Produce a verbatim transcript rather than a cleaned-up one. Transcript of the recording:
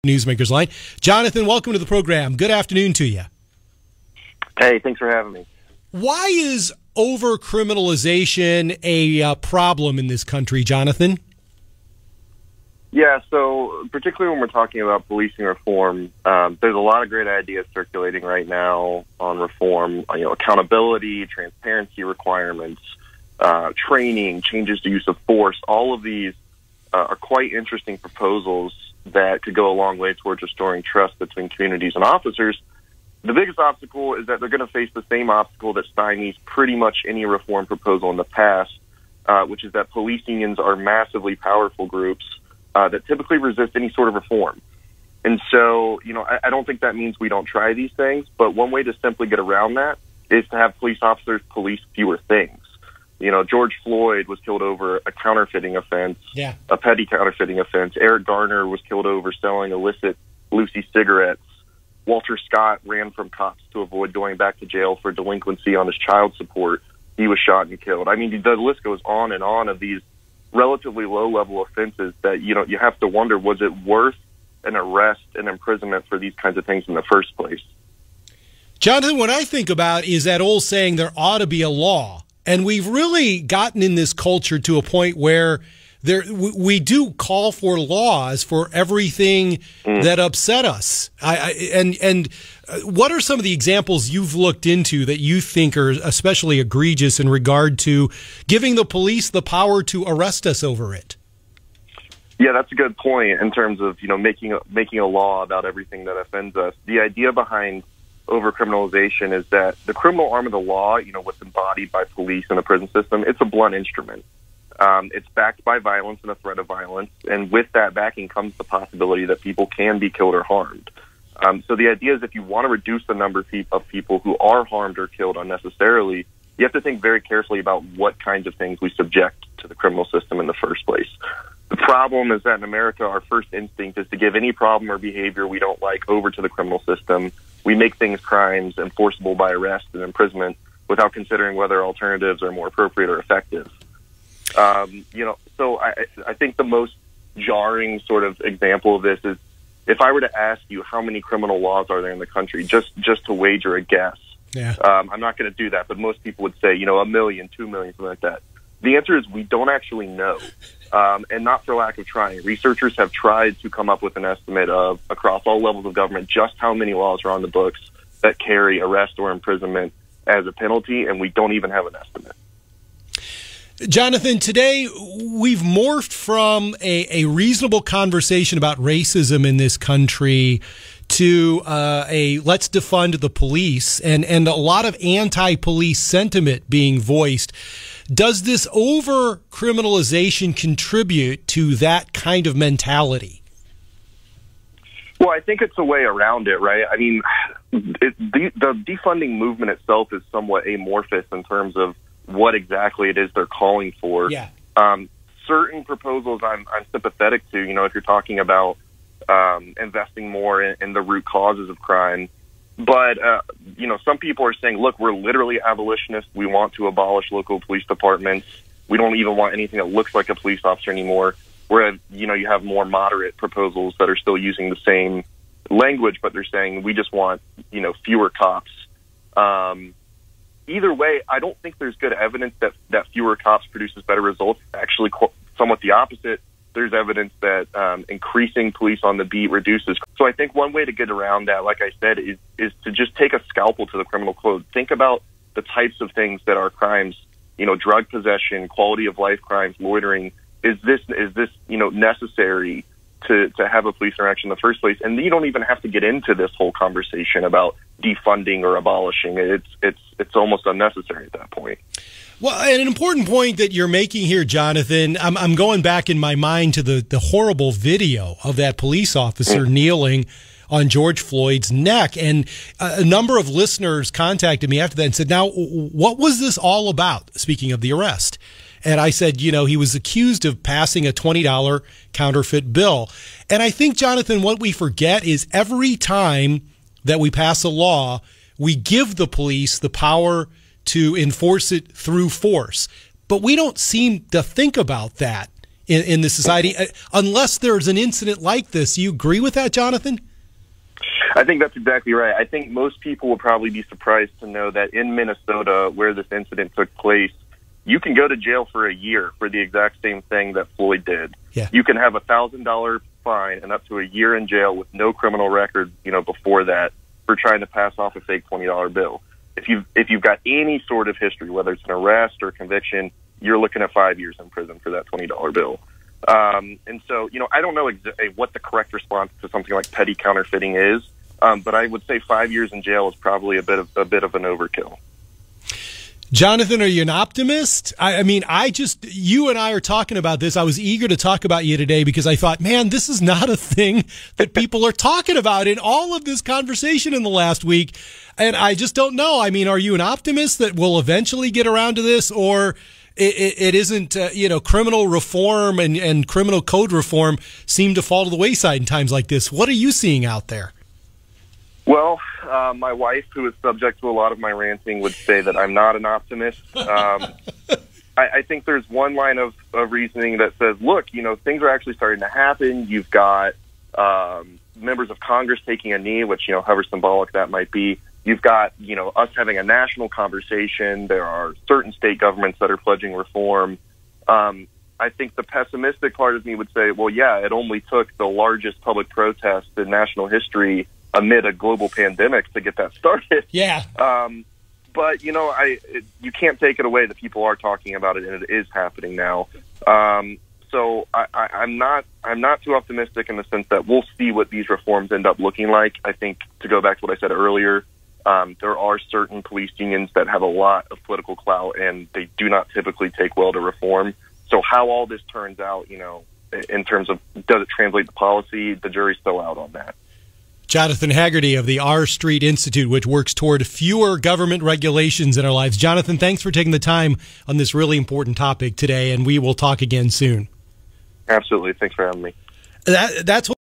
Newsmakers Line. Jonathan, welcome to the program. Good afternoon to you. Hey, thanks for having me. Why is overcriminalization a uh, problem in this country, Jonathan? Yeah, so particularly when we're talking about policing reform, um, there's a lot of great ideas circulating right now on reform. You know, accountability, transparency requirements, uh, training, changes to use of force. All of these uh, are quite interesting proposals that could go a long way towards restoring trust between communities and officers. The biggest obstacle is that they're going to face the same obstacle that stymies pretty much any reform proposal in the past, uh, which is that police unions are massively powerful groups uh, that typically resist any sort of reform. And so, you know, I, I don't think that means we don't try these things, but one way to simply get around that is to have police officers police fewer things. You know, George Floyd was killed over a counterfeiting offense, yeah. a petty counterfeiting offense. Eric Garner was killed over selling illicit Lucy cigarettes. Walter Scott ran from cops to avoid going back to jail for delinquency on his child support. He was shot and killed. I mean, the list goes on and on of these relatively low-level offenses that, you know, you have to wonder, was it worth an arrest and imprisonment for these kinds of things in the first place? Jonathan, what I think about is that old saying, there ought to be a law. And we've really gotten in this culture to a point where there we do call for laws for everything mm. that upset us. I, I, and and what are some of the examples you've looked into that you think are especially egregious in regard to giving the police the power to arrest us over it? Yeah, that's a good point in terms of, you know, making a, making a law about everything that offends us. The idea behind overcriminalization is that the criminal arm of the law, you know, what's embodied by police in the prison system, it's a blunt instrument. Um, it's backed by violence and a threat of violence, and with that backing comes the possibility that people can be killed or harmed. Um, so the idea is if you want to reduce the number of people who are harmed or killed unnecessarily, you have to think very carefully about what kinds of things we subject to the criminal system in the first place. The problem is that in America, our first instinct is to give any problem or behavior we don't like over to the criminal system. We make things crimes enforceable by arrest and imprisonment without considering whether alternatives are more appropriate or effective. Um, you know, so I, I think the most jarring sort of example of this is if I were to ask you how many criminal laws are there in the country, just, just to wager a guess. Yeah. Um, I'm not going to do that, but most people would say, you know, a million, two million, something like that. The answer is we don't actually know, um, and not for lack of trying. Researchers have tried to come up with an estimate of, across all levels of government, just how many laws are on the books that carry arrest or imprisonment as a penalty, and we don't even have an estimate. Jonathan, today we've morphed from a, a reasonable conversation about racism in this country to uh, a let's defund the police and, and a lot of anti-police sentiment being voiced. Does this over-criminalization contribute to that kind of mentality? Well, I think it's a way around it, right? I mean, it, the, the defunding movement itself is somewhat amorphous in terms of what exactly it is they're calling for. Yeah. Um, certain proposals I'm, I'm sympathetic to, you know, if you're talking about um, investing more in, in the root causes of crime. But, uh, you know, some people are saying, look, we're literally abolitionists. We want to abolish local police departments. We don't even want anything that looks like a police officer anymore. Whereas, you know, you have more moderate proposals that are still using the same language, but they're saying we just want, you know, fewer cops. Um, either way, I don't think there's good evidence that, that fewer cops produces better results. Actually, somewhat the opposite. There's evidence that um, increasing police on the beat reduces. So I think one way to get around that, like I said, is, is to just take a scalpel to the criminal code. Think about the types of things that are crimes, you know, drug possession, quality of life crimes, loitering. Is this, is this, you know, necessary to, to have a police interaction in the first place? And you don't even have to get into this whole conversation about defunding or abolishing. It's, it's, it's almost unnecessary at that point. Well, and an important point that you're making here, Jonathan, I'm, I'm going back in my mind to the, the horrible video of that police officer kneeling on George Floyd's neck. And a number of listeners contacted me after that and said, now, what was this all about, speaking of the arrest? And I said, you know, he was accused of passing a twenty dollar counterfeit bill. And I think, Jonathan, what we forget is every time that we pass a law, we give the police the power to enforce it through force. But we don't seem to think about that in, in the society, unless there's an incident like this. You agree with that, Jonathan? I think that's exactly right. I think most people will probably be surprised to know that in Minnesota, where this incident took place, you can go to jail for a year for the exact same thing that Floyd did. Yeah. You can have a thousand dollar fine and up to a year in jail with no criminal record, you know, before that for trying to pass off a fake twenty dollar bill. If you if you've got any sort of history, whether it's an arrest or conviction, you're looking at five years in prison for that twenty dollar bill. Um, and so, you know, I don't know exa- what the correct response to something like petty counterfeiting is, um, but I would say five years in jail is probably a bit of a bit of an overkill. Jonathan, are you an optimist? I, I mean, I just, you and I are talking about this. I was eager to talk about you today because I thought, man, this is not a thing that people are talking about in all of this conversation in the last week. And I just don't know. I mean, are you an optimist that we'll eventually get around to this, or it, it, it isn't, uh, you know, criminal reform and, and criminal code reform seem to fall to the wayside in times like this? What are you seeing out there? Well, uh, my wife, who is subject to a lot of my ranting, would say that I'm not an optimist. Um, I, I think there's one line of, of reasoning that says, look, you know, things are actually starting to happen. You've got um, members of Congress taking a knee, which, you know, however symbolic that might be. You've got, you know, us having a national conversation. There are certain state governments that are pledging reform. Um, I think the pessimistic part of me would say, well, yeah, it only took the largest public protest in national history amid a global pandemic to get that started. Yeah. Um, but, you know, I it, you can't take it away that people are talking about it, and it is happening now. Um, so I, I, I'm not I'm not too optimistic in the sense that we'll see what these reforms end up looking like. I think, to go back to what I said earlier, um, there are certain police unions that have a lot of political clout, and they do not typically take well to reform. So how all this turns out, you know, in terms of does it translate to policy, the jury's still out on that. Jonathan Haggerty of the R Street Institute, which works toward fewer government regulations in our lives. Jonathan, thanks for taking the time on this really important topic today, and we will talk again soon. Absolutely. Thanks for having me. That, that's what